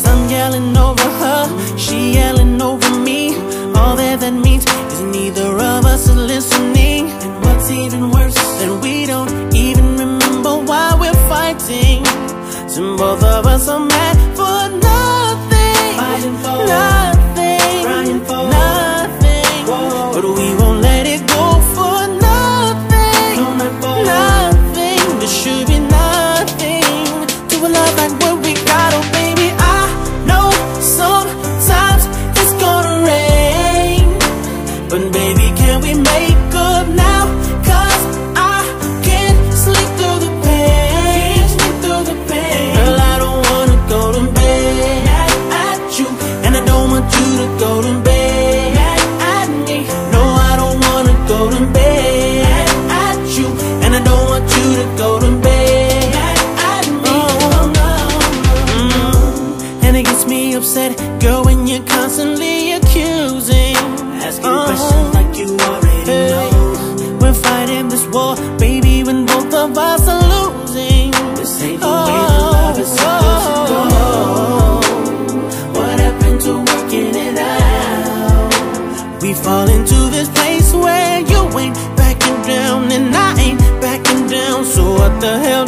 I'm yelling over her, she yelling over me. All that means is neither of us is listening. And what's even worse, that we don't even remember why we're fighting. So both of us are mad for nothing, fighting for nothing, crying for nothing. Whoa. But we won't let it go for nothing, no, not for nothing. There should be nothing to a love like what we got. Oh baby, I know sometimes it's gonna rain, but baby, can we make up now? Cause I can't sleep through the pain, can't sleep through the pain. Girl, I don't wanna go to bed at you, and I don't want you to go to bed at me. No, I don't wanna go to bed at you, and I don't want you to go to bed at me. Oh, no. And it gets me upset, girl, when you're constantly accusing, asking questions like you already know. We're fighting this war, baby, when both of us are losing. This ain't the way that love is supposed to go. What happened to working it out? We fall into this place where you ain't backing down and I ain't backing down. So what the hell